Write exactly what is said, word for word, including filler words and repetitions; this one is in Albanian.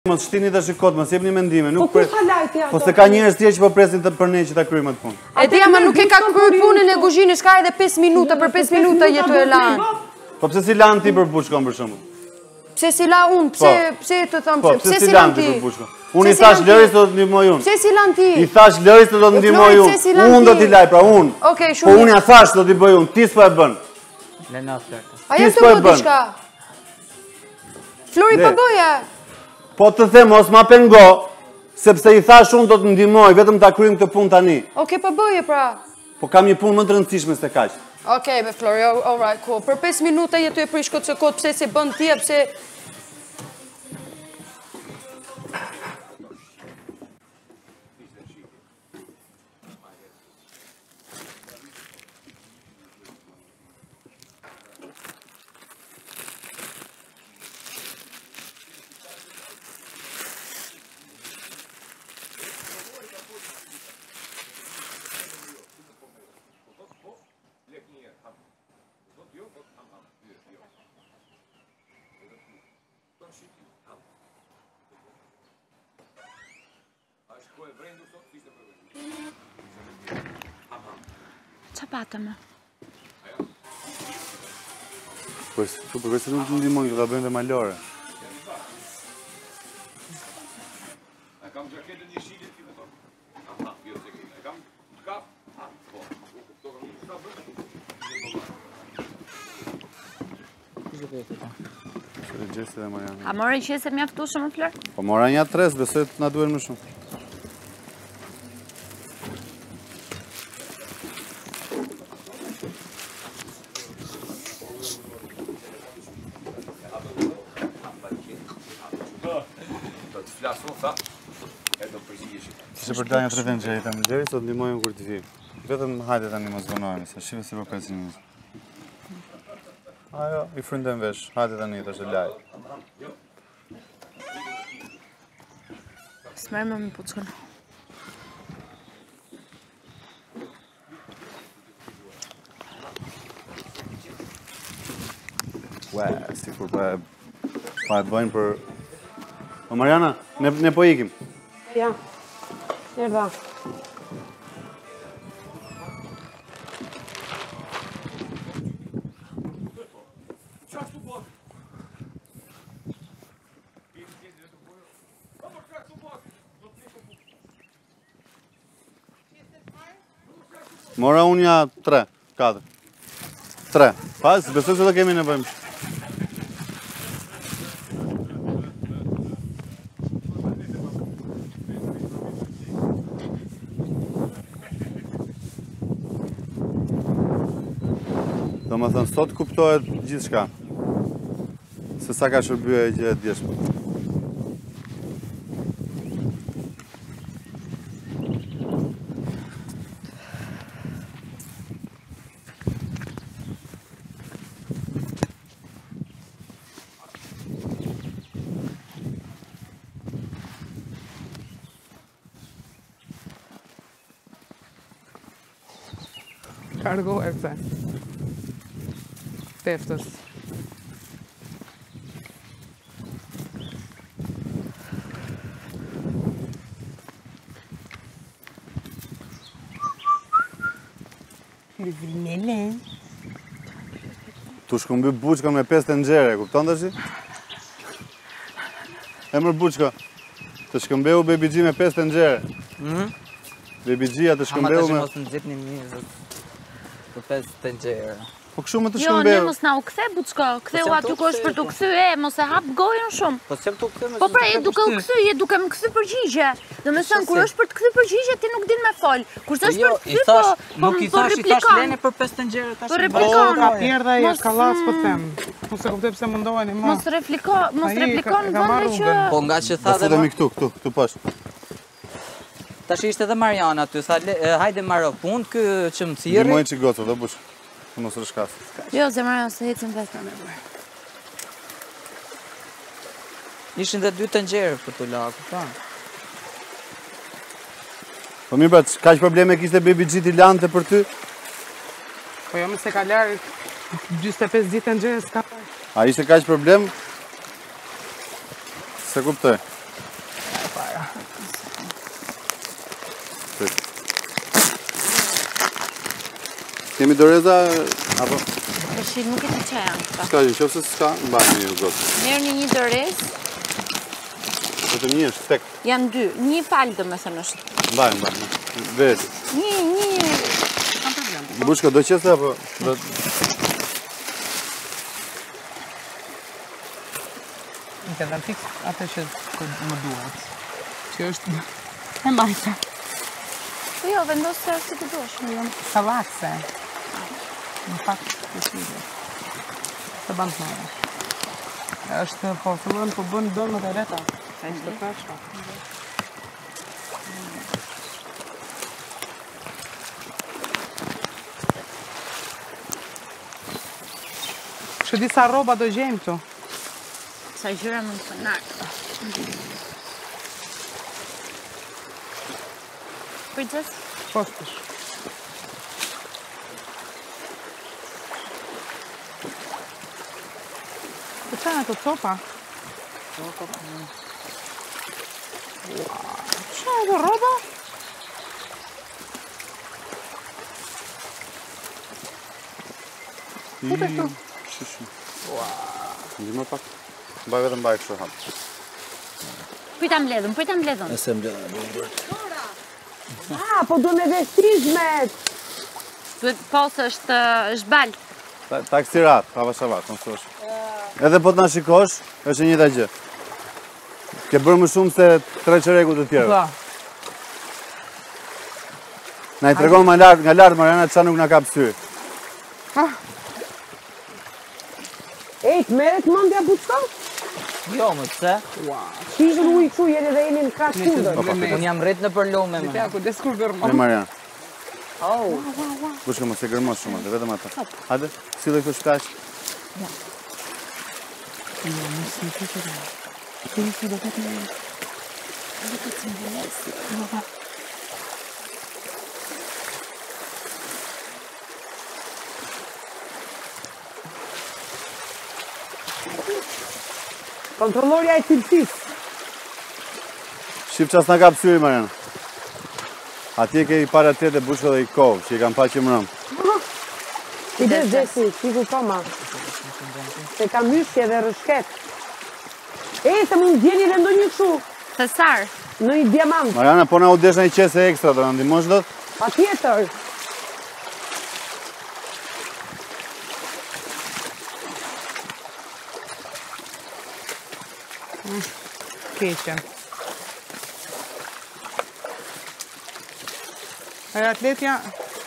Mos shtini tash kod, mos jepni mendime, nuk pres. Po se ka njerëz tjerë që po presin të për ne që ta kryejmë atë punë. E di, ama nuk e ka kryer punën e kuzhinës, ka edhe pesë minuta, për pesë minuta jetu e lan. Po pse si lan ti për buçkon për shembull? Pse si la unë, pse pse të them, pse si lan ti për buçkon? Unë i thash Lëris do të ndihmoj unë. Pse si lan ti? I thash Lëris do të ndihmoj unë. Unë do t'i laj pra unë. Okej, shumë. Po unë ja thash do t'i bëj unë, ti s'po e bën. Lena flet. A jam të bëj diçka? Flori po bëja. Po të them mos ma pengo, sepse i thash unë do të ndihmoj, vetëm ta kryejm këtë punë tani. Okej, po bëje pra. Po kam një punë më të rëndësishme se kaq. Okej, me Flori, all right, cool. Për pesë minuta jetu e prish këtë kod, pse se bën ti, pse Qa patëm? Po, përveç se nuk të ndihmon, do ta bëjmë dhe malore. A more qese mjaftueshëm më Flor? Po mora një tres, besoj të na duhen më shumë. Që për të një tre vend që jetë më Lëris, do të ndihmojmë kur të vi. Vetëm hajde tani mos vonohemi, se shive se po pesë minuta. Ajo, i frindem vesh, hajde tani të është laj. S'merë më më pucën. Ue, si kur pa e bëjnë për... O Mariana, ne po ikim. Ja. Erdha. Mora unë ja tre, katër. Tre. Pas, besoj se do kemi nevojë. Do më thënë, sot kuptohet gjithë shka. Se sa ka shërbye e gjithë djeshme. Kargo e pse. Teftës. Tu shkëmby buçka me pesë tenxhere, kupton tash? E mër buçka. Të shkëmbeu Baby G me pesë tenxhere. Mhm. Baby G-a të shkëmbeu me... Ama të që mos në gjithë një mizët për pesë tenxhere. Po këshu me të Jo, shkëmbeu. ne mos na u kthe buçka, ktheu aty ku është për t'u kthy, e, mos e hap gojën shumë. Po s'jam t'u kthy me... Po pra, e duke u kthy, e duke më kthy përgjigje. Do me thënë, kur është për të kthy përgjigje, ti nuk din me fol. Kur është për të kthy, po nuk i thash, i thash Lene për pesë tenxhere tash. Po replikon. Ka pjerdha i kallas po them. Mos e kuptoj pse mundoheni më. Mos replikon, mos replikon vende që... Po nga që tha dhe... Do futemi këtu, këtu, këtu poshtë. Tash ishte edhe Mariana aty, tha hajde marrë punë, kë që më thirri. Ndihmojnë që gocë, do bush. Mos rishkas. Jo, zemra, se hecim vetëm me bërë. Ishin dhe dy tenxhere për të la, kupton? Po mirë, pra, kaq probleme kishte Baby G t'i lante për ty? Po jo, më se ka larë gjysmë e pesë ditë në gjerë, s'ka parë. A ishte kaq problem? Se kuptoj. Kemi doreza, apo? Tashi nuk e di çfarë janë këta. S'ka gjë, nëse s'ka, mbajmë një gotë. Merrni një dorez, Vetëm një është tek. janë dy. Një palë domethënë është. Mbajmë, mbajmë. Vetë. Një, një. Bushka do qese apo? Do... Në këtë dhe fix atë që më duhet. Që është... E mbajta. Po jo, vendos se si të duash. Salakse. Në fakt, të shvide. Të banë të mëre. është po fillon po bën dëmet e reta. Ai çdo kashka. Që disa rroba do gjejmë këtu. Sa gjëra mund të nartë. Princess? Postësh. Të të në të copa? Copa. Që e dhe rroba? Kute këtu? Shushu. Ndihmo pak. Mbaj vetëm mbaj kështu hap. Pita mbledhën, pita mbledhën. E se mbledhën, mbledhën. Ah, po do me vestizmet. Duhet posë është, është balë. Taksirat, hava shavat, në thosh. Edhe po të na shikosh, është e njëjta gjë. Ke bërë më shumë se tre çereku të tjerë. Na i tregon më lart, nga lart Mariana çfarë nuk na ka pësyer. Ejt, meret mendja buçka? Jo, më pse? Shishën ujë kështu, jeni dhe jeni në krash kundër. Unë jam rrit në për lume, më. Ja, ku deskur Me gërmo. Mariana. Oh, Bushka mos e gërmos shumë, atë, vetëm ata. Hajde, sille këtu shkash. Kontrollorja e cilësisë. Shif qas na ka pësyri, Mariana. Atje ke i para tete bushka dhe i kovë, që i kam pa që mërëm. I des gjesi, shiku toma. Se ka myshje dhe rëshket. E, se mund djeni dhe ndonjë kështu, Thesar. në një diamant. Mariana, po na u desh në i qese ekstra, të në ndimosh do të? Pa tjetër. Keqen. E atletja